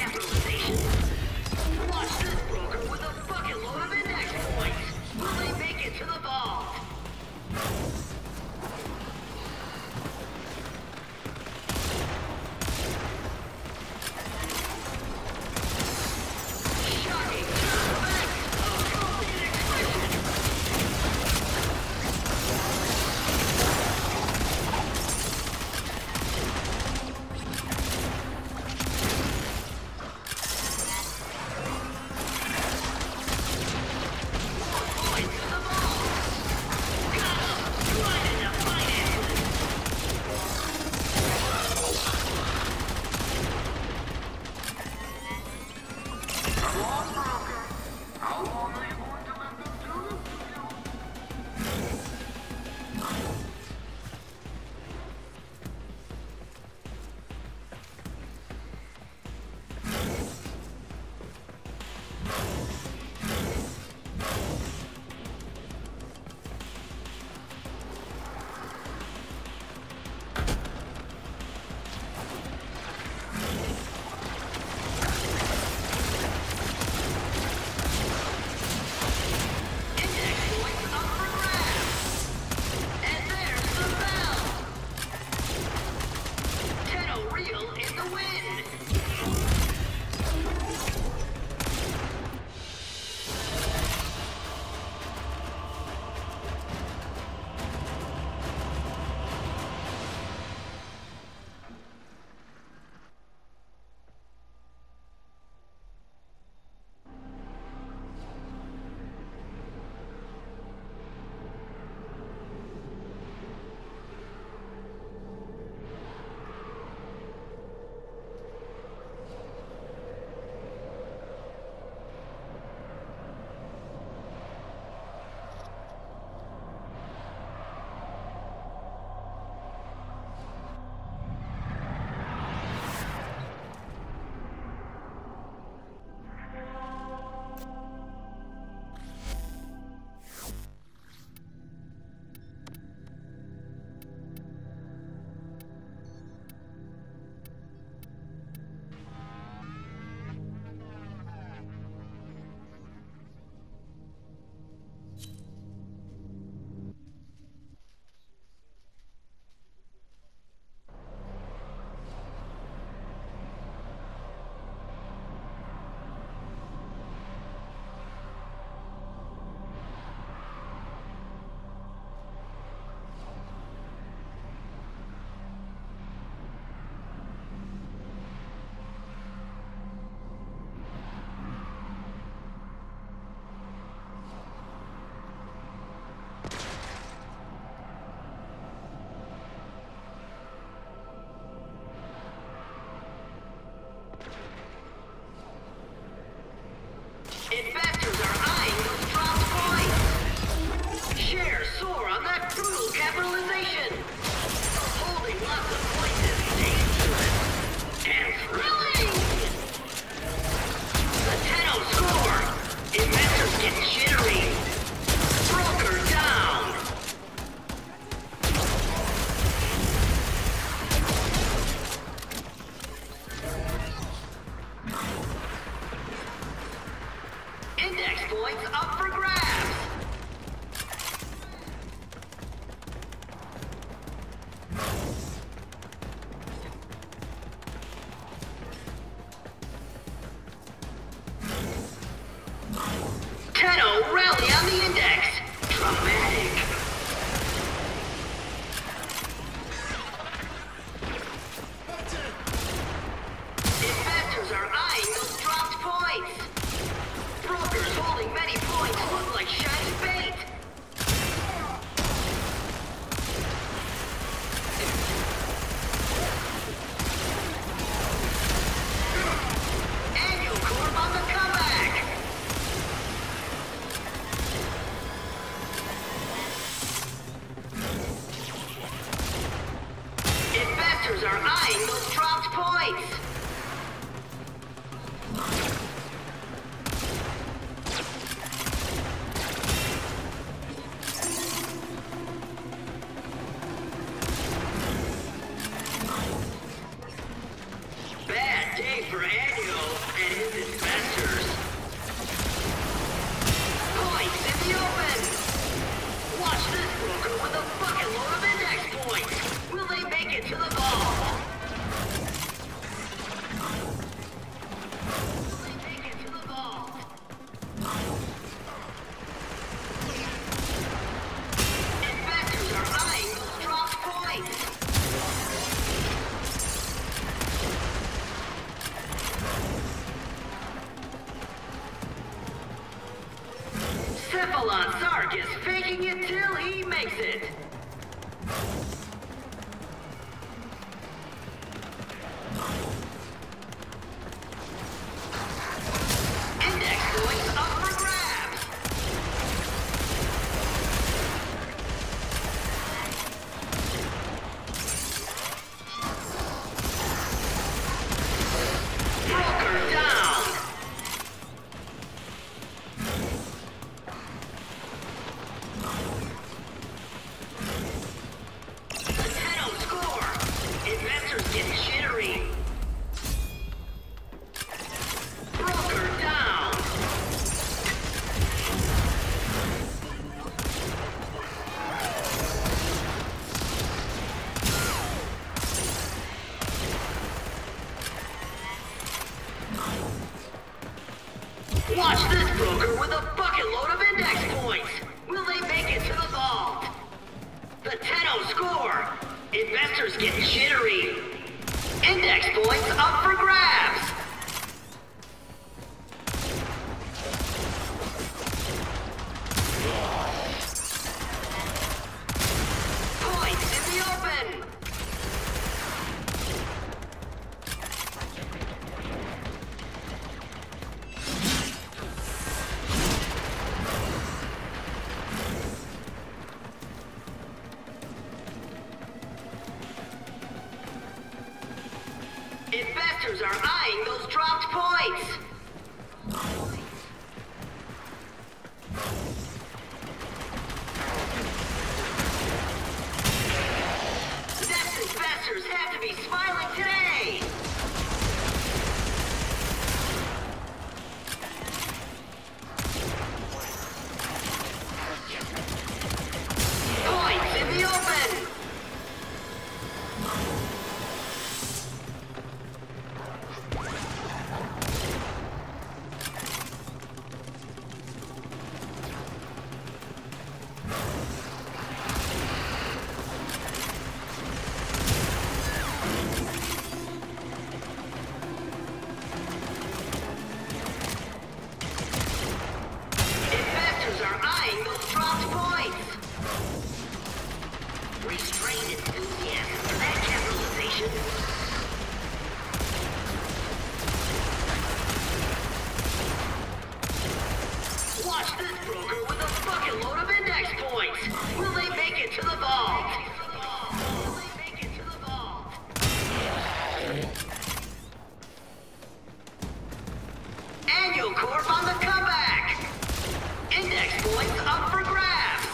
capitalization. Watch this broker with a bucket load of index points. Will they make it to the vault? Shocking turn effects of Colonian expression. Investors are eyeing those dropped points. Shares soar on that brutal capitalization. Holding lots of points is dangerous and thrilling. The 10-0 score. Investors get jittery. Broker down. Index points up for grabs. Tenno rally on the index. Dramatic. Investors are eyeing those dropped points. Brokers holding many points look like shiny Cephalon Sark is faking it till he makes it. Index points up for grabs. Broker down. The 10-0 score. Investors get jittery. Broker down. Watch this broker with a bucket load of index points. Will they make it to the vault? The 10-0 score. Investors get jittery. Index points up for grabs. Points in the open. Investors are eyeing those dropped points. Next investors have to be smiling today. Points in the open. Investors are eyeing those dropped points. Restrained enthusiasm for that capitalization. Watch this broker with a bucket load of index points. Will they make it to the vault? Will they make it to the vault? Annual Corp on the comeback. Index points up for grabs.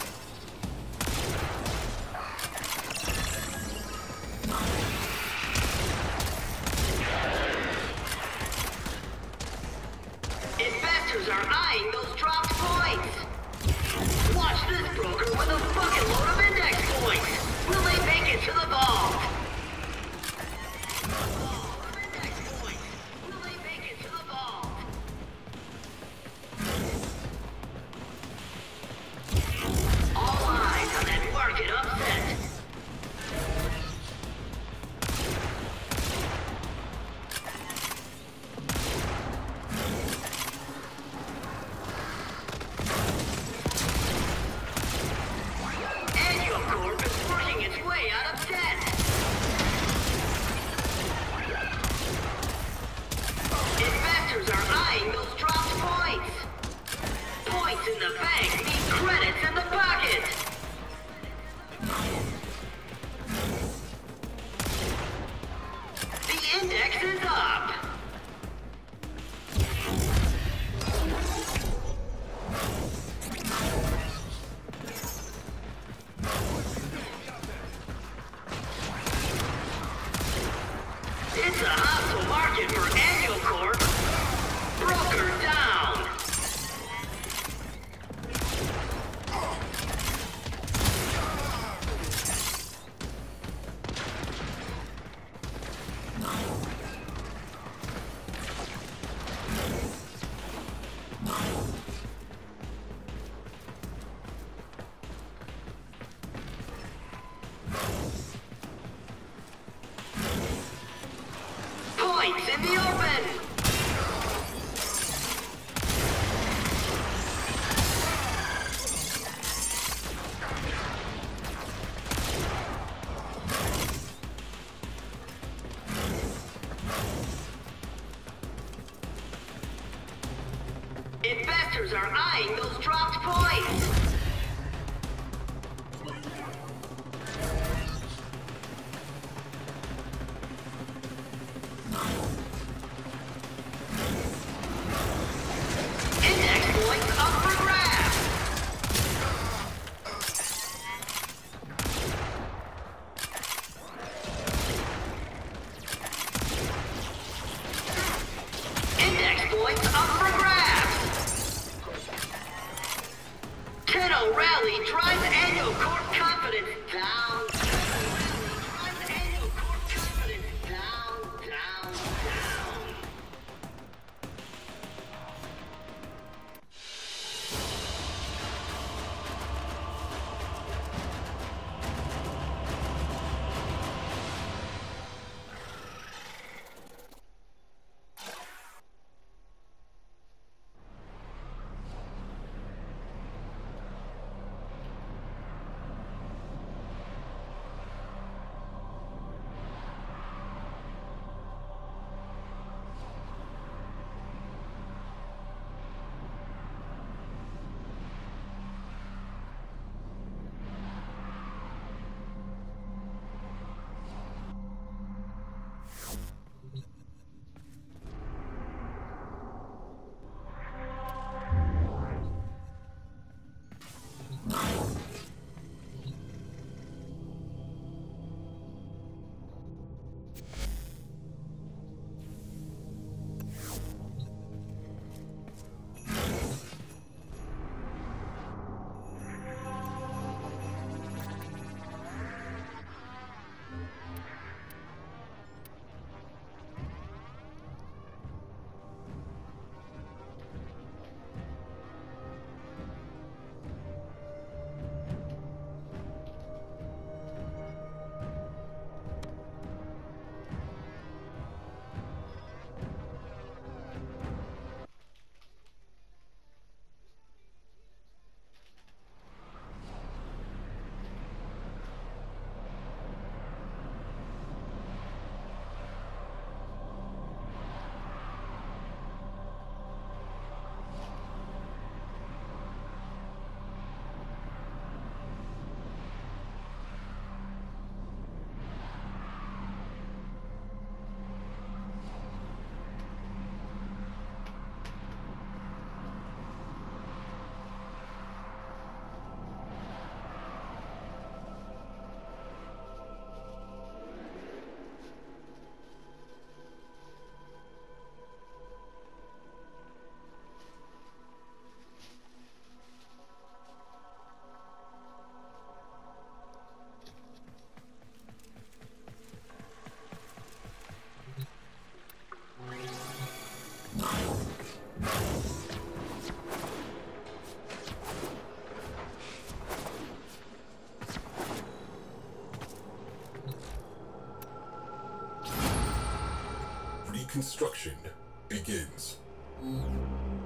Investors are eyeing those dropped points. Watch this broker with a bucket load of index points. Will they make it to the vault? Index points. Will they make it to the vault? All eyes on that market upset. Annual Corp is working its way out of debt. Investors are eyeing those dropped points. Index points up for grabs. Index points up for grabs. Tenno Rally drives annual corp confidence down. Drives annual corp confidence down, down, down. Reconstruction begins.